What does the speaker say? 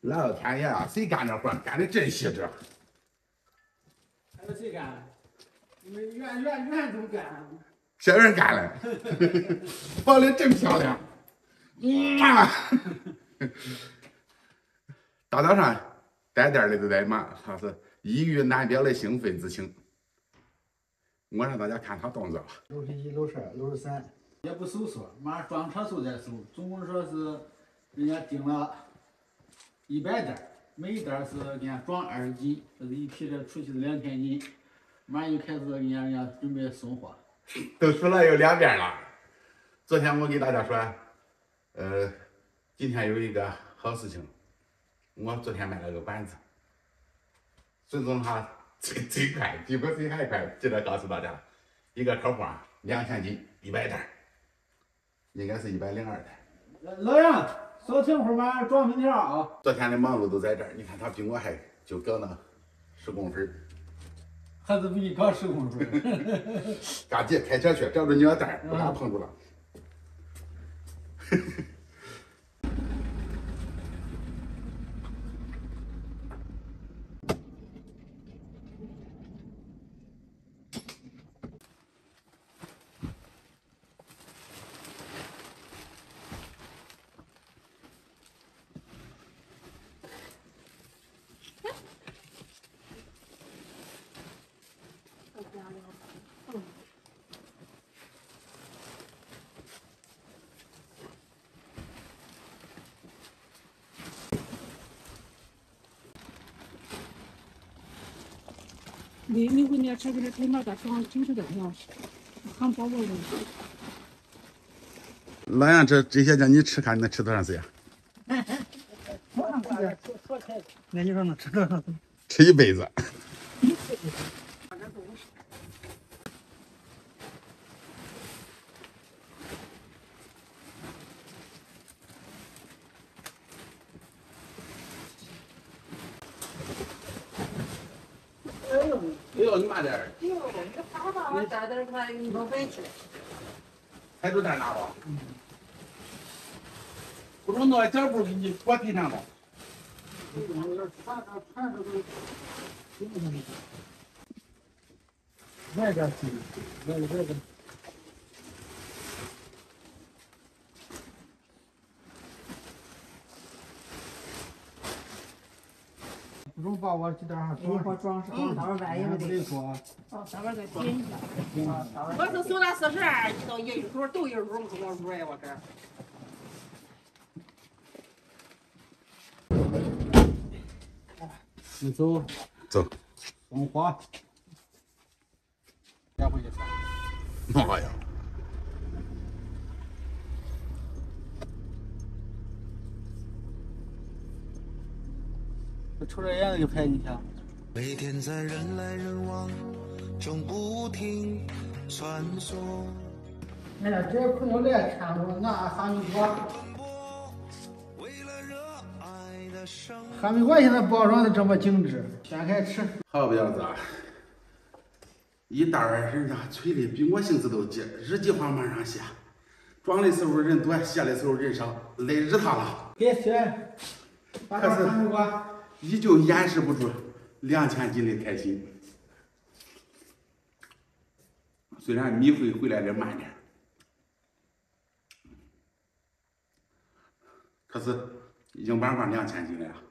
老天爷啊，谁干这活干的真细致？ 还有谁干？你们员都干。 这人干了，跑的真漂亮。大早上带店的都在忙，他是抑郁难表的兴奋之情。我让大家看他动作。 61、62、63，也不收缩，马上装车时候再收。总共说是人家订了100袋，每一袋是给人家装20斤，这是一批的出去是2000斤，马上就开始给人家准备送货。 都数了有2遍了。昨天我给大家说，今天有一个好事情，我昨天买了个板子，孙总他最快，比我谁还快，记得告诉大家，一个客户2000斤100袋，应该是102袋。 老杨，稍停会儿，马上装明条啊。 昨天的忙碌都在这儿，你看他比我还就搞那10公分。 还是比你高10公分。 赶紧开车去，找着尿袋，不敢碰住了。 你回家吃不是他妈的装真是的呀，很饱了。 老杨，这些叫你吃，看你能吃多长时间？ 那你说能吃多少？ 吃一辈子。哎呦，你慢点儿。 哟，你爸爸我带点块你都白吃。 菜都在拿吧？不中弄脚步给你裹地上了。 那个是，那个。不中把我这点上装上， 装上，到时候万一得说。 到时候再点一下。我是收到42，你到1入都1入，不要入呀，我这。 你走。 走。 送花。再回去吃。 妈呀！ 抽着烟就拍你去。 每天在人来人往中不停穿梭。 哎呀，这朋友来看我拿哈密瓜。哈密瓜现在包装的这么精致，掀开吃。 好婊子啊！一袋儿人家催的比我性子都急，日计划马上写，装的时候人多，写的时候人少，累日他了。 给钱，把这哈密瓜。 依旧掩饰不住2000斤的开心。虽然米会回来的慢点，可是已经晚上2000斤了呀。